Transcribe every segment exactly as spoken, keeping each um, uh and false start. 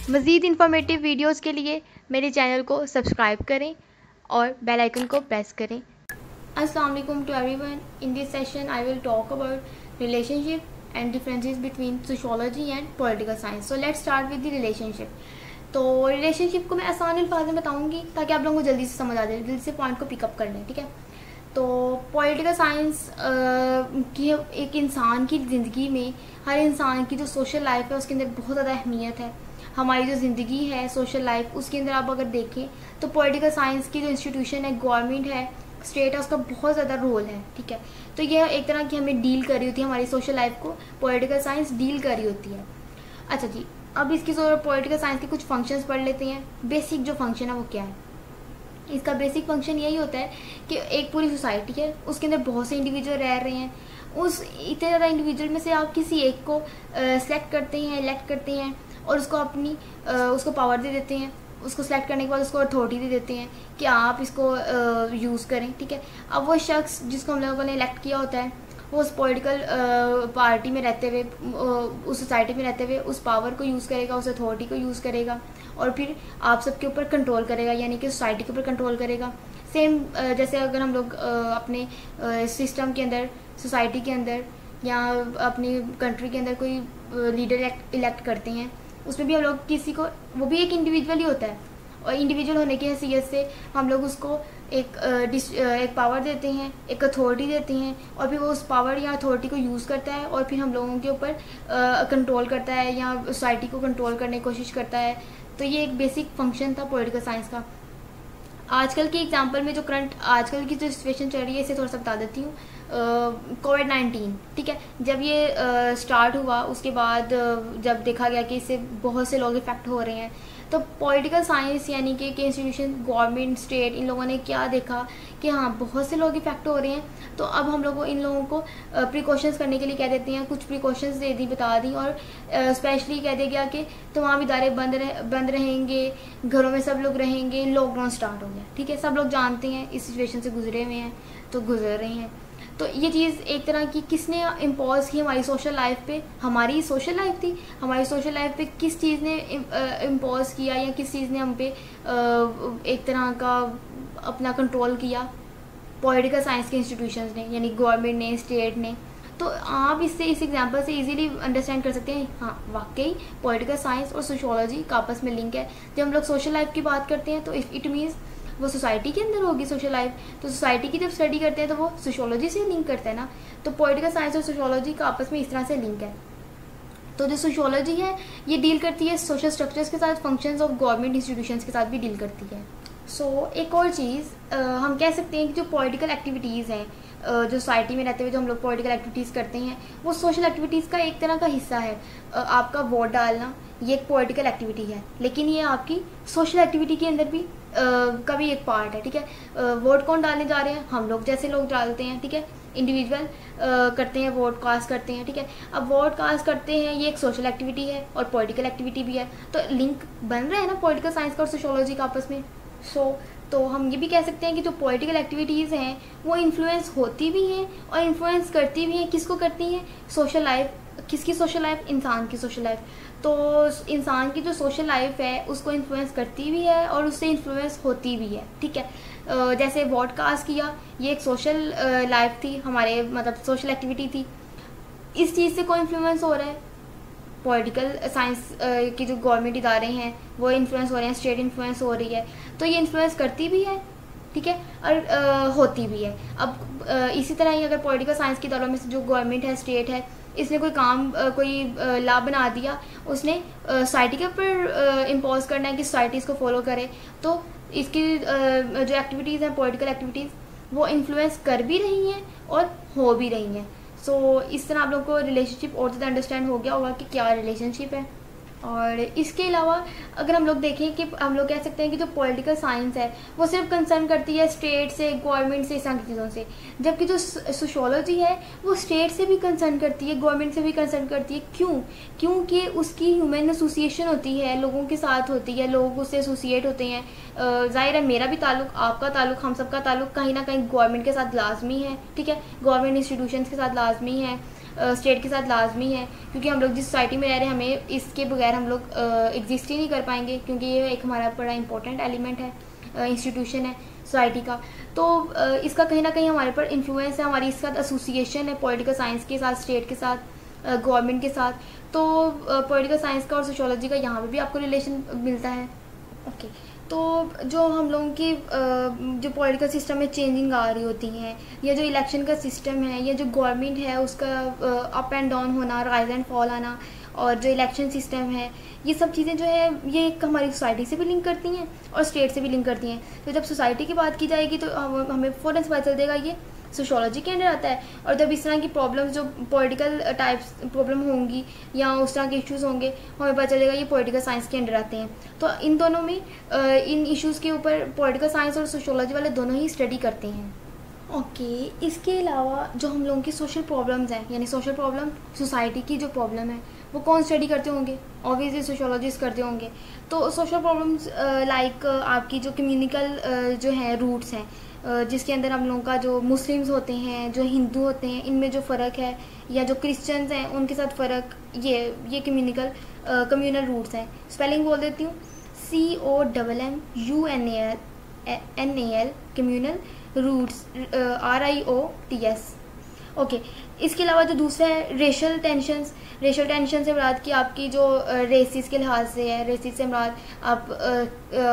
मज़ीद informative videos के लिए मेरे चैनल को सब्सक्राइब करें और बेल आइकन को प्रेस करें। अस्सलाम वालेकुम to everyone. In this session I will talk about relationship and differences between sociology and political science. So let's start with the relationship. तो रिलेशनशिप को मैं आसान अल्फाज में बताऊंगी ताकि आप लोगों को जल्दी से समझ आ जाए, जल्दी से पॉइंट को पिकअप कर लें, ठीक है। तो पॉलिटिकल साइंस की एक इंसान की ज़िंदगी में हर इंसान की जो सोशल लाइफ है उसके अंदर बहुत ज़्यादा अहमियत है। हमारी जो ज़िंदगी है सोशल लाइफ, उसके अंदर आप अगर देखें तो पॉलिटिकल साइंस की जो इंस्टीट्यूशन है, गवर्नमेंट है, स्टेट है, उसका बहुत ज़्यादा रोल है, ठीक है। तो यह एक तरह की हमें डील कर रही होती है, हमारी सोशल लाइफ को पॉलिटिकल साइंस डील कर रही होती है। अच्छा जी, अब इसकी पॉलिटिकल साइंस के कुछ फंक्शंस पढ़ लेते हैं। बेसिक जो फंक्शन है वो क्या है? इसका बेसिक फंक्शन यही होता है कि एक पूरी सोसाइटी है, उसके अंदर बहुत से इंडिविजुअल रह रहे हैं। उस इतने ज़्यादा इंडिविजुअल में से आप किसी एक को सेलेक्ट करते हैं, इलेक्ट करते हैं और उसको अपनी आ, उसको पावर दे देते हैं। उसको सेलेक्ट करने के बाद उसको अथॉरिटी दे देते हैं कि आप इसको यूज़ करें, ठीक है। अब वो शख्स जिसको हम लोगों ने इलेक्ट किया होता है वो उस पॉलिटिकल पार्टी में रहते हुए, उस सोसाइटी में रहते हुए उस पावर को यूज़ करेगा, उस अथॉरिटी को यूज़ करेगा और फिर आप सबके ऊपर कंट्रोल करेगा, यानी कि सोसाइटी के ऊपर कंट्रोल करेगा। सेम जैसे अगर हम लोग अपने सिस्टम के अंदर, सोसाइटी के अंदर या अपनी कंट्री के अंदर कोई लीडर इलेक्ट करते हैं, उसमें भी हम लोग किसी को, वो भी एक इंडिविजुअल ही होता है और इंडिविजुअल होने की हैसियत से हम लोग उसको एक एक पावर देते हैं, एक अथॉरिटी देते हैं और फिर वो उस पावर या अथॉरिटी को यूज़ करता है और फिर हम लोगों के ऊपर कंट्रोल करता है या सोसाइटी को कंट्रोल करने की कोशिश करता है। तो ये एक बेसिक फंक्शन था पॉलिटिकल साइंस का। आजकल के एग्जांपल में जो करंट आजकल की जो सिचुएशन चल रही है, इसे थोड़ा सा बता देती हूँ। कोविड नाइन्टीन, ठीक है, जब ये स्टार्ट हुआ उसके बाद जब देखा गया कि इससे बहुत से लोग इफेक्ट हो रहे हैं, तो पॉलिटिकल साइंस यानी कि इंस्टीट्यूशन, गवर्नमेंट, स्टेट, इन लोगों ने क्या देखा कि हाँ बहुत से लोग इफेक्ट हो रहे हैं। तो अब हम लोगों इन लोगों को प्रिकॉशंस करने के लिए कह देते हैं, कुछ प्रिकॉशंस दे दी, बता दी और स्पेशली कह दिया गया कि तमाम इदारे बंद रह, बंद रहेंगे, घरों में सब लोग रहेंगे, लॉकडाउन स्टार्ट हो गया, ठीक है। सब लोग जानते हैं इस सिचुएशन से गुजरे हुए हैं, तो गुजर रहे हैं। तो ये चीज़ एक तरह की किसने इम्पोज की हमारी सोशल लाइफ पे? हमारी सोशल लाइफ थी। हमारी सोशल लाइफ पे किस चीज़ ने इम्पोज किया या किस चीज़ ने हम पे एक तरह का अपना कंट्रोल किया? पॉलिटिकल साइंस के इंस्टीट्यूशंस ने, यानी गवर्नमेंट ने, स्टेट ने। तो आप इससे इस एग्जांपल से इजीली अंडरस्टैंड कर सकते हैं, हाँ वाकई पॉलिटिकल साइंस और सोशियोलॉजी का आपस में लिंक है। जब हम लोग सोशल लाइफ की बात करते हैं तो इट मीन्स वो सोसाइटी के अंदर होगी सोशल लाइफ, तो सोसाइटी की जब स्टडी करते हैं तो वो सोशियोलॉजी से लिंक करता है ना। तो पॉलिटिकल साइंस और सोशियोलॉजी का आपस में इस तरह से लिंक है। तो जो सोशियोलॉजी है ये डील करती है सोशल स्ट्रक्चर्स के साथ, फंक्शंस ऑफ गवर्नमेंट इंस्टीट्यूशंस के साथ भी डील करती है। सो so, एक और चीज़ हम कह सकते हैं कि जो पॉलिटिकल एक्टिविटीज़ हैं, जो सोसाइटी में रहते हुए जो हम लोग पॉलिटिकल एक्टिविटीज़ करते हैं, वो सोशल एक्टिविटीज़ का एक तरह का हिस्सा है। आपका वोट डालना ये एक पॉलिटिकल एक्टिविटी है, लेकिन ये आपकी सोशल एक्टिविटी के अंदर भी का भी एक पार्ट है, ठीक है। वोट कौन डालने जा रहे हैं? हम लोग जैसे लोग डालते हैं, ठीक है। इंडिविजुअल करते हैं, वोट कास्ट करते हैं, ठीक है। अब वोट कास्ट करते हैं, ये एक सोशल एक्टिविटी है और पॉलिटिकल एक्टिविटी भी है। तो लिंक बन रहा है ना पॉलिटिकल साइंस का और सोशियोलॉजी का आपस में। सो so, तो हम ये भी कह सकते हैं कि जो पॉलिटिकल एक्टिविटीज़ हैं वो इन्फ्लुएंस होती भी हैं और इन्फ्लुएंस करती भी हैं। किसको करती हैं? Social life. किसकी सोशल लाइफ? इंसान की सोशल लाइफ। तो इंसान की जो सोशल लाइफ है उसको इन्फ्लुएंस करती भी है और उससे इन्फ्लुएंस होती भी है, ठीक है। जैसे वोट कास्ट किया, ये एक सोशल लाइफ थी हमारे, मतलब सोशल एक्टिविटी थी। इस चीज़ से कोई इन्फ्लुएंस हो रहा है? पॉलिटिकल साइंस के जो गवर्नमेंट इदारे हैं वो इन्फ्लुएंस हो रहे हैं, स्टेट इन्फ्लुएंस हो रही है, तो ये इन्फ्लुएंस करती भी है, ठीक है, और आ, होती भी है। अब आ, इसी तरह ही अगर पॉलिटिकल साइंस के इदारों में से जो गवर्नमेंट है, स्टेट है, इसने कोई काम, कोई लॉ बना दिया, उसने सोसाइटी के ऊपर इम्पोज करना है कि सोसाइटी इसको फॉलो करे, तो इसकी जो एक्टिविटीज़ हैं, पॉलिटिकल एक्टिविटीज़, वो इन्फ्लुएंस कर भी रही हैं और हो भी रही हैं। सो so, इस तरह आप लोग को रिलेशनशिप और ज़्यादा अंडरस्टैंड हो गया होगा कि क्या रिलेशनशिप है। और इसके अलावा अगर हम लोग देखें कि हम लोग कह सकते हैं कि जो पॉलिटिकल साइंस है वो सिर्फ कंसर्न करती है स्टेट से, गवर्नमेंट से, इस तरह की चीज़ों से, जबकि जो सोशियोलॉजी है वो स्टेट से भी कंसर्न करती है, गवर्नमेंट से भी कंसर्न करती है। क्यों? क्योंकि उसकी ह्यूमन एसोसिएशन होती है, लोगों के साथ होती है, लोग उससे एसोसिएट होते हैं। ज़ाहिर है मेरा भी ताल्लुक, आपका ताल्लुक, हम सबका ताल्लुक कहीं ना कहीं गवर्नमेंट के साथ लाजमी है, ठीक है, गवर्नमेंट इंस्टीट्यूशंस के साथ लाजमी है, स्टेट के साथ लाजमी है, क्योंकि हम लोग जिस सोसाइटी में रह रहे हैं हमें इसके बगैर हम लोग एग्जिस्ट ही नहीं कर पाएंगे, क्योंकि ये एक हमारा बड़ा इंपॉर्टेंट एलिमेंट है, इंस्टीट्यूशन है सोसाइटी का। तो इसका कहीं ना कहीं हमारे पर इन्फ्लुएंस है, हमारी इसके साथ एसोसिएशन है पॉलिटिकल साइंस के साथ, स्टेट के साथ, गवर्नमेंट के साथ। तो पॉलिटिकल साइंस का और सोशियोलॉजी का यहाँ पे भी आपको रिलेशन मिलता है। Okay okay. तो जो हम लोगों की जो पॉलिटिकल सिस्टम में चेंजिंग आ रही होती हैं, या जो इलेक्शन का सिस्टम है, या जो गवर्नमेंट है उसका अप एंड डाउन होना, राइज एंड फॉल आना, और जो इलेक्शन सिस्टम है, ये सब चीज़ें जो है ये एक हमारी सोसाइटी से भी लिंक करती हैं और स्टेट से भी लिंक करती हैं। तो जब सोसाइटी की बात की जाएगी तो हम, हमें फ़ौरन से पता चल देगा ये सोशियोलॉजी के अंदर आता है। और जब इस तरह की प्रॉब्लम्स जो पॉलिटिकल टाइप्स प्रॉब्लम होंगी या उस तरह के इश्यूज़ होंगे, हमें पता चलेगा ये पॉलिटिकल साइंस के अंदर आते हैं। तो इन दोनों में इन इश्यूज़ के ऊपर पॉलिटिकल साइंस और सोशियोलॉजी वाले दोनों ही स्टडी करते हैं। ओके okay, इसके अलावा जो हम लोगों की सोशल प्रॉब्लम्स हैं, यानी सोशल प्रॉब्लम सोसाइटी की जो प्रॉब्लम है वो कौन स्टडी करते होंगे? ऑब्वियसली सोशियोलॉजिस्ट करते होंगे। तो सोशल प्रॉब्लम्स लाइक आपकी जो कम्युनिकल uh, जो है रूट्स हैं, uh, जिसके अंदर हम लोगों का जो मुस्लिम्स होते हैं, जो हिंदू होते हैं, इनमें जो फ़र्क है, या जो क्रिश्चियंस हैं उनके साथ फ़र्क, ये ये कम्युनिकल कम्यूनल रूट्स हैं। स्पेलिंग बोल देती हूँ, C O double M U N A L N A L communal roots, R I O T S. Okay, इसके अलावा जो दूसरा है रेशल टेंशंस। रेशल टेंशन से मुराद कि आपकी जो रेसिस के लिहाज से है, रेसिस से मुराद आप आ, आ,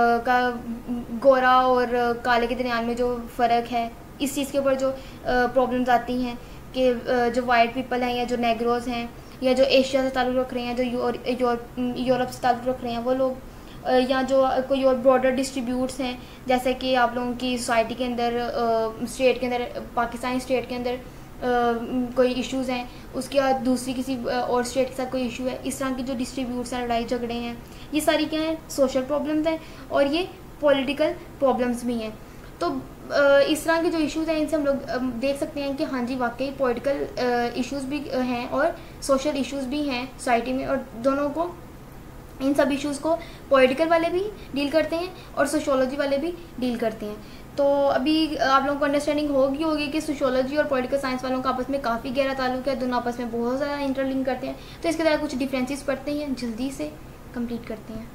का गोरा और काले के दरमियान में जो फ़र्क है, इस चीज़ के ऊपर जो प्रॉब्लम्स आती हैं कि जो वाइट पीपल हैं या जो नेग्रोज हैं या जो एशिया से ताल्लुक़ रख रहे हैं, जो यूरोप से ताल्लुक़ रख रहे हैं वो लोग, या जो कोई और ब्रॉडर डिस्ट्रीब्यूट्स हैं, जैसे कि आप लोगों की सोसाइटी के अंदर, स्टेट के अंदर, पाकिस्तानी स्टेट के अंदर Uh, कोई इश्यूज़ हैं, उसके बाद दूसरी किसी और स्टेट के साथ कोई इशू है, इस तरह की जो डिस्ट्रीब्यूट्स हैं, लड़ाई झगड़े हैं, ये सारी क्या हैं? सोशल प्रॉब्लम्स हैं और ये पॉलिटिकल प्रॉब्लम्स भी हैं। तो uh, इस तरह के जो इश्यूज़ हैं इनसे हम लोग uh, देख सकते हैं कि हाँ जी वाकई पॉलिटिकल इश्यूज़ uh, भी हैं और सोशल इश्यूज़ भी हैं सोसाइटी में, और दोनों को, इन सब इश्यूज़ को पॉलिटिकल वाले भी डील करते हैं और सोशियोलॉजी वाले भी डील करते हैं। तो अभी आप लोगों को अंडरस्टैंडिंग होगी होगी कि सोशियोलॉजी और पॉलिटिकल साइंस वालों का आपस में काफ़ी गहरा ताल्लुक है, दोनों आपस में बहुत ज़्यादा इंटरलिंक करते हैं। तो इसके द्वारा कुछ डिफरेंसेस पढ़ते हैं, जल्दी से कंप्लीट करते हैं।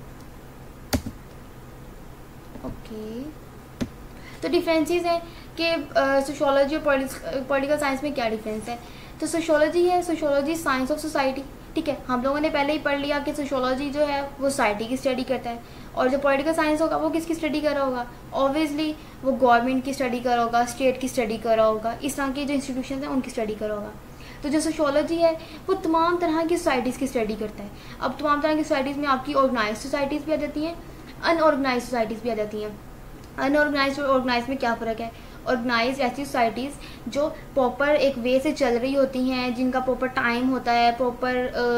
ओके, तो डिफरेंसेस हैं कि सोशियोलॉजी और पॉलिटिकल साइंस में क्या डिफरेंस है। तो सोशियोलॉजी है, सोशियोलॉजी साइंस ऑफ सोसाइटी, ठीक है। हम लोगों ने पहले ही पढ़ लिया कि सोशियोलॉजी जो है वो सोसाइटी की स्टडी करता है, और जो पॉलिटिकल साइंस होगा वो किसकी स्टडी कर रहा होगा? ऑब्वियसली वो गवर्नमेंट की स्टडी कर रहा होगा, स्टेट की स्टडी कर रहा होगा, इस तरह के जो इंस्टीट्यूशन हैं उनकी स्टडी कर रहा होगा। तो जो सोशियोलॉजी है वो तमाम तरह की सोसाइटीज़ की स्टडी करता है। अब तमाम तरह की सोसाइटीज़ में आपकी ऑर्गेनाइज सोसाइटीज़ भी आ जाती हैं, अनऑर्गेनाइज सोसाइटीज़ भी आ जाती हैं। अनऑर्गेनाइज और ऑर्गेनाइज में क्या फ़र्क है? ऑर्गेनाइज ऐसी सोसाइटीज़ जो प्रॉपर एक वे से चल रही होती हैं, जिनका प्रॉपर टाइम होता है, प्रॉपर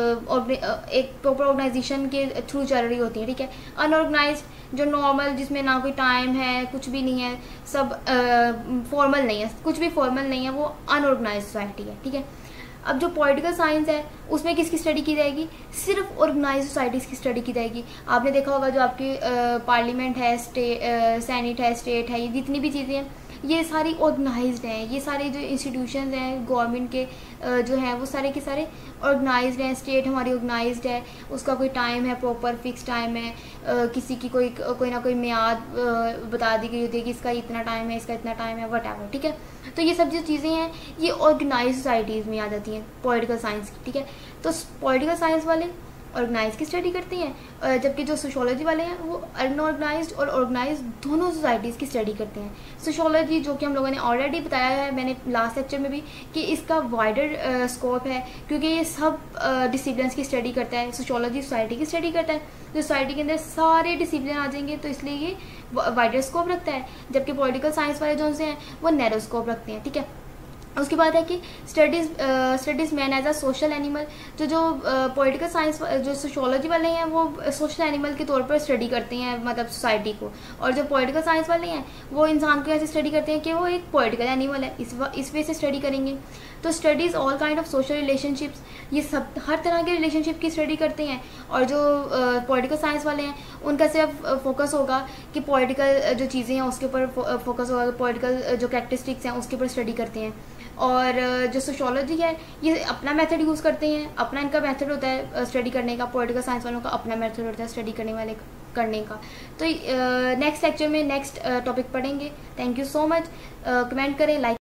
एक प्रॉपर ऑर्गेनाइजेशन के थ्रू चल रही होती है, ठीक है। अनऑर्गेनाइज जो नॉर्मल, जिसमें ना कोई टाइम है, कुछ भी नहीं है, सब फॉर्मल नहीं है, कुछ भी फॉर्मल नहीं है, वो अनऑर्गेनाइज सोसाइटी है, ठीक है। अब जो पॉलिटिकल साइंस है उसमें किसकी स्टडी की जाएगी? सिर्फ ऑर्गेनाइज सोसाइटीज़ की स्टडी की जाएगी। आपने देखा होगा जो आपकी पार्लियामेंट है, स्टे सेनेट है, स्टेट है, ये जितनी भी चीज़ें हैं ये सारी ऑर्गेनाइज्ड हैं। ये सारे जो इंस्टीट्यूशंस हैं गवर्नमेंट के जो हैं वो सारे के सारे ऑर्गेनाइज्ड हैं। स्टेट हमारी ऑर्गेनाइज्ड है, उसका कोई टाइम है, प्रॉपर फिक्स टाइम है, किसी की कोई कोई ना कोई मियाद बता दी गई होती है कि इसका इतना टाइम है, इसका इतना टाइम है, व्हाटएवर, ठीक है। तो ये सब जो चीज़ें हैं ये ऑर्गेनाइज सोसाइटीज़ में आ जाती हैं पॉलिटिकल साइंस की, ठीक है। तो पॉलिटिकल साइंस वाले ऑर्गेनाइज की स्टडी करते हैं, जबकि जो सोशियोलॉजी वाले हैं वो अनऑर्गेनाइज्ड और ऑर्गेनाइज दोनों सोसाइटीज़ की स्टडी करते हैं। सोशियोलॉजी जो कि हम लोगों ने ऑलरेडी बताया है, मैंने लास्ट लेक्चर में भी, कि इसका वाइडर स्कोप है क्योंकि ये सब डिसिप्लिन्स की स्टडी करता है। सोशियोलॉजी सोसाइटी की स्टडी करता है, जो सोसाइटी के अंदर सारे डिसिप्लिन आ जाएंगे, तो इसलिए ये वाइडर स्कोप रखता है, जबकि पॉलिटिकल साइंस वाले जो से हैं वो नैरो स्कोप रखते हैं, ठीक है। उसके बाद है कि studies studies man as a social animal. जो जो पॉलिटिकल साइंस जो सोशियोलॉजी वाले हैं वो सोशल एनिमल के तौर पर स्टडी करते हैं, मतलब सोसाइटी को, और जो पॉलिटिकल साइंस वाले हैं वो इंसान को ऐसे स्टडी करते हैं कि वो एक पॉलिटिकल एनिमल है, इस इस वे से स्टडी करेंगे। तो studies all kind of social relationships, ये सब हर तरह के रिलेशनशिप की स्टडी करते हैं। और जो पॉलिटिकल uh, साइंस वाले हैं उनका सिर्फ फोकस होगा कि पॉलिटिकल जो चीज़ें हैं उसके ऊपर फोकस होगा, पॉलिटिकल जो कैरेक्टरिस्टिक्स हैं उसके ऊपर स्टडी करते हैं। और जो सोशोलॉजी है ये अपना मेथड यूज़ करते हैं, अपना इनका मेथड होता है स्टडी करने का, पॉलिटिकल साइंस वालों का अपना मेथड होता है स्टडी करने वाले करने का। तो नेक्स्ट लेक्चर में नेक्स्ट टॉपिक पढ़ेंगे। Thank you so much. Comment करें, लाइक